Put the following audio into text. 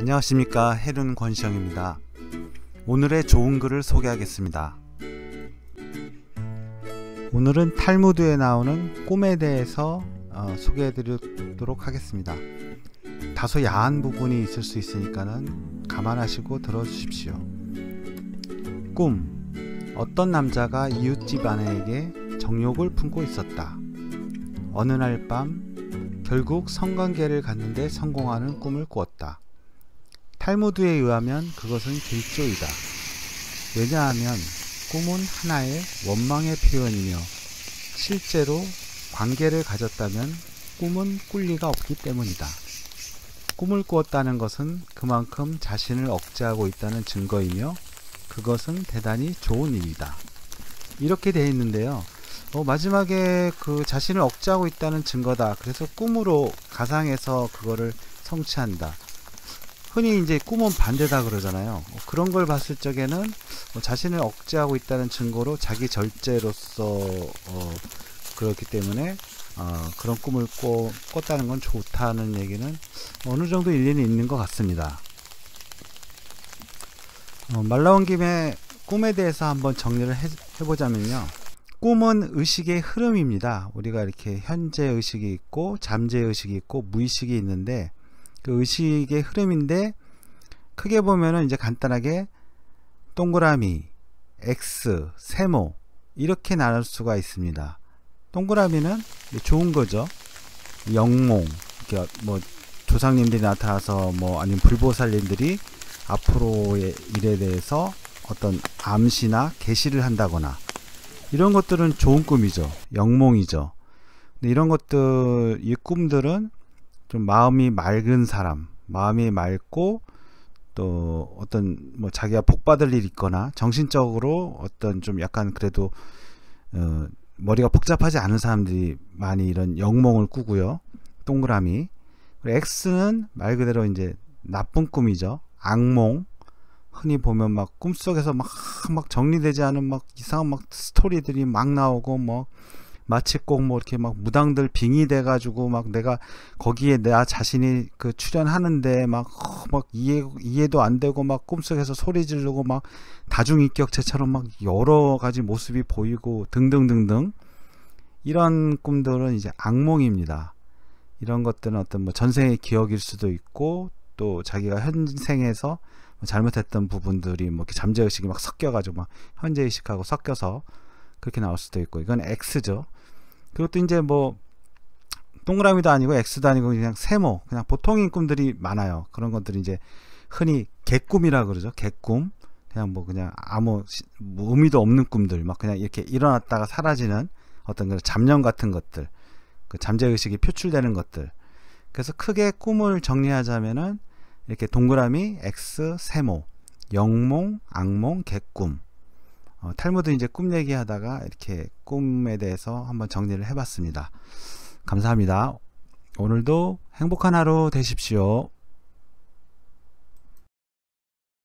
안녕하십니까, 해륜 권시영입니다. 오늘의 좋은 글을 소개하겠습니다. 오늘은 탈무드에 나오는 꿈에 대해서 소개해 드리도록 하겠습니다. 다소 야한 부분이 있을 수 있으니까는 감안하시고 들어주십시오. 꿈. 어떤 남자가 이웃집 아내에게 정욕을 품고 있었다. 어느 날 밤 결국 성관계를 갖는데 성공하는 꿈을 꾸었다. 탈무드에 의하면 그것은 길조이다. 왜냐하면 꿈은 하나의 원망의 표현이며 실제로 관계를 가졌다면 꿈은 꿀 리가 없기 때문이다. 꿈을 꾸었다는 것은 그만큼 자신을 억제하고 있다는 증거이며 그것은 대단히 좋은 일이다. 이렇게 되어 있는데요. 마지막에 그 자신을 억제하고 있다는 증거다. 그래서 꿈으로 가상해서 그거를 성취한다. 흔히 이제 꿈은 반대다 그러잖아요. 그런 걸 봤을 적에는 자신을 억제하고 있다는 증거로 자기 절제로서 그렇기 때문에 그런 꿈을 꿨다는 건 좋다는 얘기는 어느 정도 일리는 있는 것 같습니다. 말 나온 김에 꿈에 대해서 한번 정리를 해보자면요. 꿈은 의식의 흐름입니다. 우리가 이렇게 현재 의식이 있고 잠재 의식이 있고 무의식이 있는데 그 의식의 흐름인데 크게 보면은 이제 간단하게 동그라미, X, 세모 이렇게 나눌 수가 있습니다. 동그라미는 좋은 거죠. 영몽, 뭐 조상님들이 나타나서 뭐 아니면 불보살님들이 앞으로의 일에 대해서 어떤 암시나 계시를 한다거나 이런 것들은 좋은 꿈이죠. 영몽이죠. 근데 이런 것들, 이 꿈들은 좀 마음이 맑은 사람, 마음이 맑고 또 어떤 뭐 자기가 복 받을 일이 있거나 정신적으로 어떤 좀 약간 그래도 머리가 복잡하지 않은 사람들이 많이 이런 영몽을 꾸고요. 동그라미. 그리고 X는 말 그대로 이제 나쁜 꿈이죠. 악몽. 흔히 보면 막 꿈속에서 막 정리되지 않은 막 이상한 막 스토리들이 막 나오고 뭐 마치 꼭 뭐 이렇게 막 무당들 빙의돼 가지고 막 내가 거기에 나 자신이 그 출연하는데 막 이해도 안 되고 막 꿈속에서 소리 지르고 막 다중인격체처럼 막 여러 가지 모습이 보이고 등등등등 이런 꿈들은 이제 악몽입니다. 이런 것들은 어떤 뭐 전생의 기억일 수도 있고 또 자기가 현생에서 잘못했던 부분들이 뭐 이렇게 잠재의식이 막 섞여가지고 막 현재의식하고 섞여서 그렇게 나올 수도 있고 이건 X죠. 그리고 또 이제 뭐 동그라미도 아니고 X도 아니고 그냥 세모, 그냥 보통인 꿈들이 많아요. 그런 것들이 이제 흔히 개꿈이라 그러죠. 개꿈. 그냥 뭐 그냥 아무 뭐 의미도 없는 꿈들, 막 그냥 이렇게 일어났다가 사라지는 어떤 그런 잡념 같은 것들, 그 잠재의식이 표출되는 것들. 그래서 크게 꿈을 정리하자면은 이렇게 동그라미, X, 세모, 영몽, 악몽, 개꿈. 탈무드 이제 꿈 얘기하다가 이렇게 꿈에 대해서 한번 정리를 해봤습니다. 감사합니다. 오늘도 행복한 하루 되십시오.